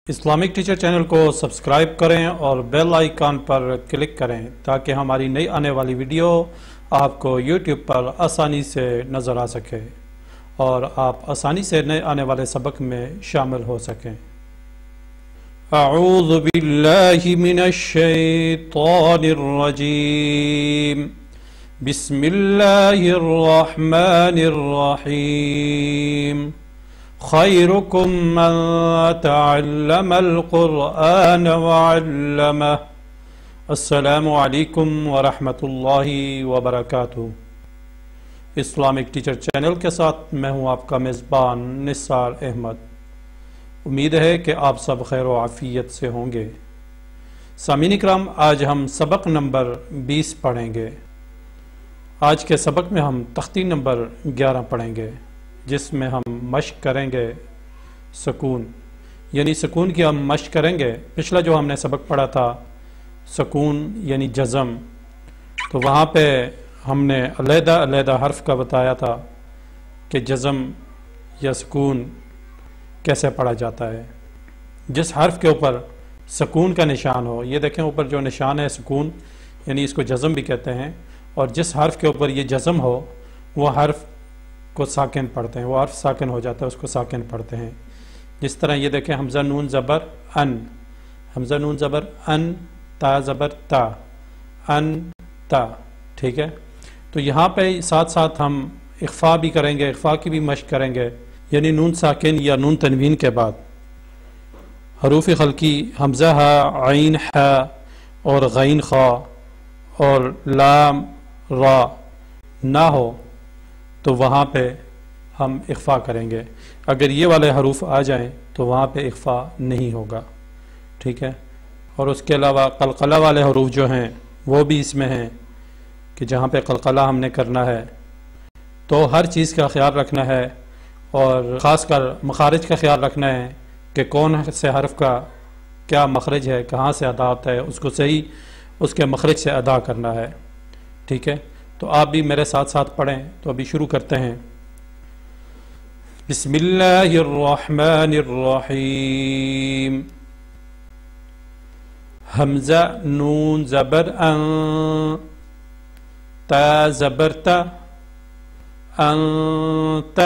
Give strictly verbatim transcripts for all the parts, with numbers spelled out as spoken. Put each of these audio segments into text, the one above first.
Islamic teacher channel کو subscribe کریں اور بیل آئیکن پر کلک کریں تاکہ ہماری نئی آنے والی ویڈیو آپ کو یوٹیوب پر آسانی سے نظر آ سکے اور آپ آسانی سے نئے آنے والے سبق میں شامل ہو سکیں۔ اعوذ باللہ من الشیطان الرجیم، بسم اللہ الرحمن الرحیم۔ خيركم من تعلم القرآن وعلمه۔ السلام علیکم ورحمۃ اللہ وبرکاتہ۔ اسلامک ٹیچر چینل کے ساتھ میں ہوں آپ کا میزبان نثار احمد۔ امید ہے کہ آپ سب خیر و عافیت سے ہوں گے۔ سامعین اکرام، آج ہم سبق نمبر بیس پڑھیں گے۔ آج کے سبق میں ہم تختی نمبر گیارہ پڑھیں گے، جس میں ہم مشق کریں گے سکون، یعنی سکون کی ہم مشق کریں گے۔ پچھلا جو ہم نے سبق پڑھا تھا سکون یعنی جزم، تو وہاں پہ ہم نے علیحدہ علیحدہ حرف کا بتایا تھا کہ جزم یا سکون کیسے پڑھا جاتا ہے۔ جس حرف کے اوپر سکون کا نشان ہو، یہ دیکھیں اوپر جو نشان ہے سکون، یعنی اس کو جزم بھی کہتے ہیں، اور جس حرف کے اوپر یہ جزم ہو وہ حرف کو ساکن پڑھتے ہیں، وہ حرف ساکن ہو جاتا ہے، اس کو ساکن پڑھتے ہیں۔ جس طرح یہ دیکھیں حمزہ نون زبر ان، حمزہ نون زبر ان، تا زبر تا، ان تا، ٹھیک ہے۔ تو یہاں پہ ساتھ ساتھ ہم اخفا بھی کریں گے، اخفا کی بھی مشق کریں گے، یعنی نون ساکن یا نون تنوین کے بعد حروف خلقی حمزہ ہا، عین ہا اور غین خا اور لام را نہ ہو تو وہاں پہ ہم اخفا کریں گے۔ اگر یہ والے حروف آ جائیں تو وہاں پہ اخفا نہیں ہوگا، ٹھیک ہے۔ اور اس کے علاوہ قلقلہ والے حروف جو ہیں وہ بھی اس میں ہیں کہ جہاں پہ قلقلہ ہم نے کرنا ہے، تو ہر چیز کا خیال رکھنا ہے، اور خاص کر مخارج کا خیال رکھنا ہے کہ کون سے حرف کا کیا مخرج ہے، کہاں سے ادا ہوتا ہے، اس کو صحیح اس کے مخرج سے ادا کرنا ہے، ٹھیک ہے۔ تو آپ بھی میرے ساتھ ساتھ پڑھیں۔ تو ابھی شروع کرتے ہیں۔ بسم اللہ الرحمن الرحیم۔ حمزہ نون زبر ان، تا زبر تا، انت۔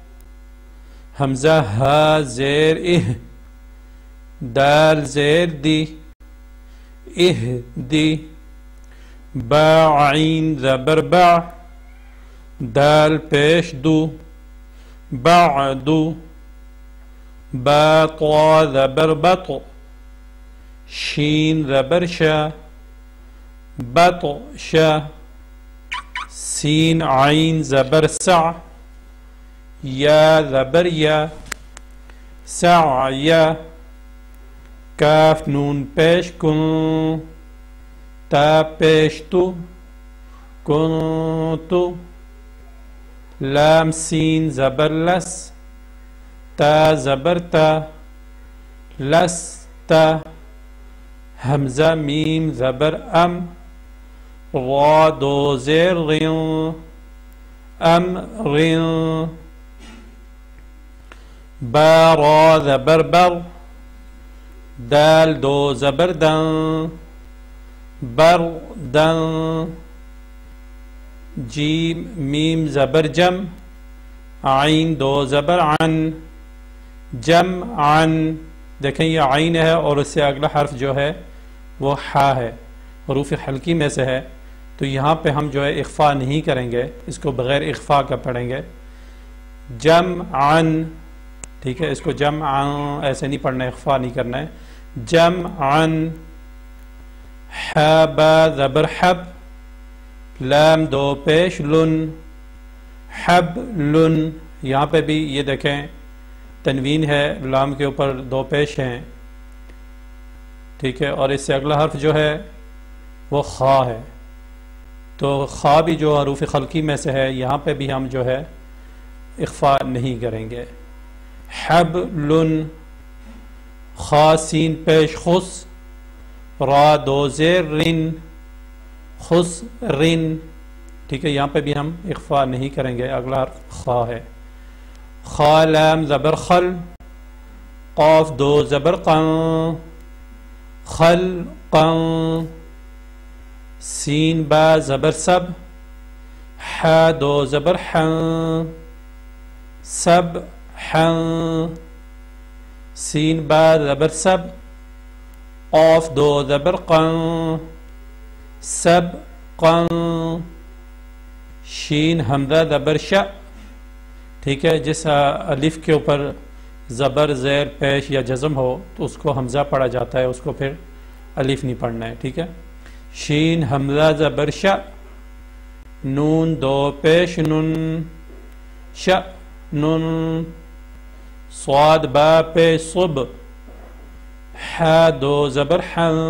حمزہ ہا زیر اہ، دال زیر دی، اہ دی۔ با عین زبر با، دال پیش دو، بعدو۔ با طا زبر بط، شین زبر شا، بط شا۔ سین عین زبر سع، یا زبر یا، سع یا۔ کاف نون پیش کن، تا پیش تو، کنتو۔ لام سین زبر لس، تا زبر تا، لستا۔ حمزہ میم زبر ام، را دو زیر غن، ام غن۔ با را زبر بر، دال دو زبر دن، بردن۔ جیم میم زبر جم، عین دو زبر عن، جم عن۔ دیکھیں یہ عین ہے اور اس سے اگلا حرف جو ہے وہ حا ہے، حروف حلقی میں سے ہے، تو یہاں پہ ہم جو ہے اخفا نہیں کریں گے، اس کو بغیر اخفا کا پڑھیں گے۔ جم عن، ٹھیک ہے، اس کو جم عن ایسے نہیں پڑھنا ہے، اخفا نہیں کرنا ہے۔ جم عن۔ حا با زبر حب، لام دو پیش لن، حب لن۔ یہاں پہ بھی یہ دیکھیں تنوین ہے، لام کے اوپر دو پیش ہیں، ٹھیک ہے، اور اس سے اگلا حرف جو ہے وہ خا ہے، تو خا بھی جو حروف خلقی میں سے ہے، یہاں پہ بھی ہم جو ہے اخفا نہیں کریں گے۔ حب لن۔ خا سین پیش خس، را دو زیر رن، خس رن، ٹھیک ہے، یہاں پہ بھی ہم اخفا نہیں کریں گے، اگلا حرف خا ہے۔ خا لام زبر خل، قاف دو زبر قن خل قن سین با زبر سب ح دو زبر حن سب حن سین با زبر سب قاف دو زبر قن سب قن شین حمزہ زبر ش ٹھیک ہے. جس الف کے اوپر زبر زیر پیش یا جزم ہو تو اس کو حمزہ پڑھا جاتا ہے, اس کو پھر الف نہیں پڑھنا ہے. ٹھیک ہے. شین حمزہ زبر ش نون دو پیش نن ش نن صاد با پیش صب ح دو زبر حن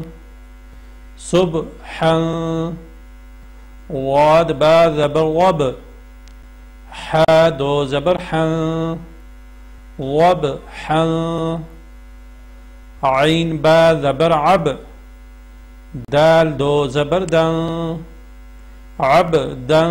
صب حن واد با زبر وب ح دو زبر حن وب حن عین با زبر عب دال دو زبر دن عب دن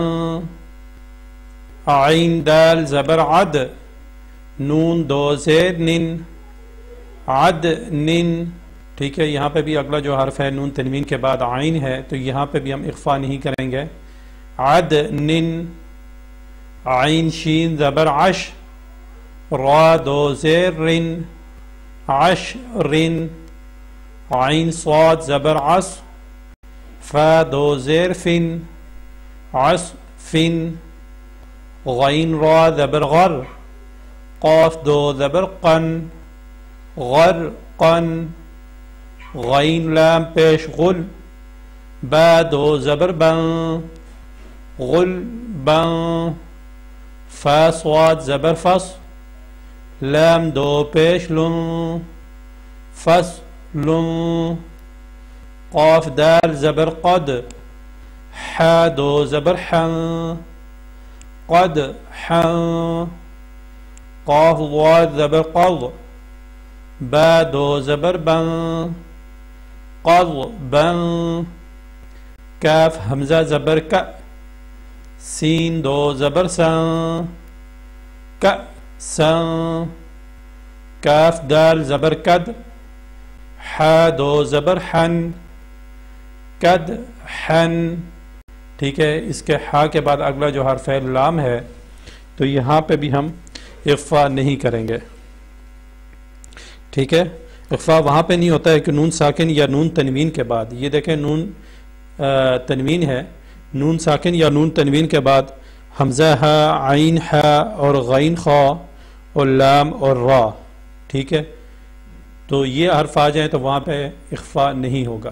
عین دال زبر عد نون دو زیر نن عد نن. ٹھیک ہے. یہاں پہ بھی اگلا جو حرف ہے نون تنوین کے بعد عین ہے تو یہاں پہ بھی ہم اخفا نہیں کریں گے. عد نن عین شین زبر عش را دو زیر رن عش رن عین صاد زبر عص فا دو زیر فن عص فن غین را زبر غر قاف دو زبر قن غر قن غین لام پیش غل با دو زبر بن غل بن فا صاد زبر فص لام دو پیش لن فص لن قاف دال زبر قد ح دو زبر حن قد حن قاف ضاد زبر قض با دو زبر بن قض بن کاف حمزہ زبر ک سین دو زبر سن ک سن کاف دال زبر کد ح دو زبر حن کد حن. ٹھیک ہے. اس کے ح کے بعد اگلا جو حرف ہے لام ہے تو یہاں پہ بھی ہم اخفا نہیں کریں گے. ٹھیک ہے. اخفا وہاں پہ نہیں ہوتا ہے کہ نون ساکن یا نون تنوین کے بعد. یہ دیکھیں نون تنوین ہے, نون ساکن یا نون تنوین کے بعد حمزہ ہ عین ح اور غین خا اور لام اور را. ٹھیک ہے. تو یہ حرف آ جائیں تو وہاں پہ اخفا نہیں ہوگا.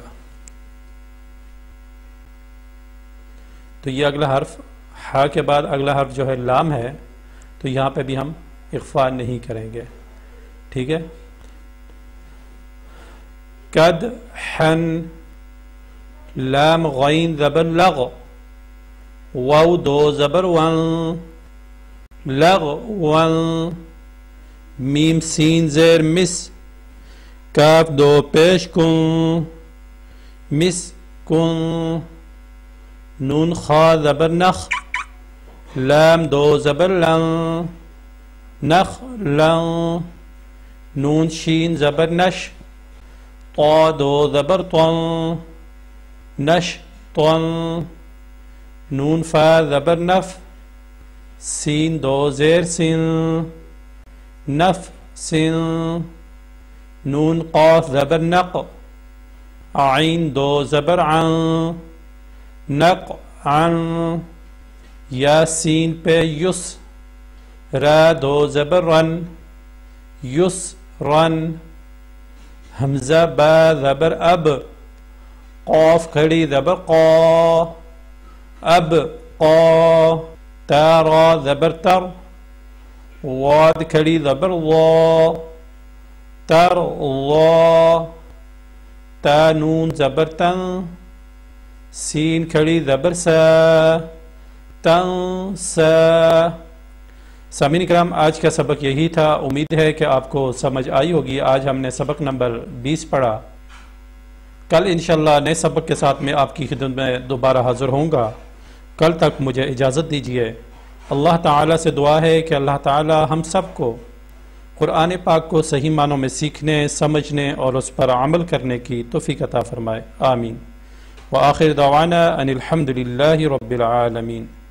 تو یہ اگلا حرف ح کے بعد اگلا حرف جو ہے لام ہے تو یہاں پہ بھی ہم اخفا نہیں کریں گے. ٹھیک ہے. قد حن لام غین زبر لغ واو دو زبر ون لغ ون میم سین زیر مس کاف دو پیش کن مس کن نون خا زبر نخ لام دو زبر لن نخ لن نون شین زبر نش طا دو زبر طن نش طن نون فا زبر نف سین دو زیر سن نف سن نون قاف زبر نق عین دو زبر عن نق عن یاسین پہ یس را دو زبر رن یس رن حمزہ با زبر اب قاف کھڑی زبر قا اب قا تا را زبر تر واد کھڑی زبر وا تر وا تا نون زبر تن سین کھڑی زبر سا تن سا. سامعین کرام آج کا سبق یہی تھا. امید ہے کہ آپ کو سمجھ آئی ہوگی. آج ہم نے سبق نمبر بیس پڑھا. کل انشاءاللہ نئے سبق کے ساتھ میں آپ کی خدمت میں دوبارہ حاضر ہوں گا. کل تک مجھے اجازت دیجیے. اللہ تعالیٰ سے دعا ہے کہ اللہ تعالیٰ ہم سب کو قرآن پاک کو صحیح معنوں میں سیکھنے، سمجھنے اور اس پر عمل کرنے کی توفیق عطا فرمائے، آمین۔ وآخر دعوانا ان الحمد للہ رب العالمین۔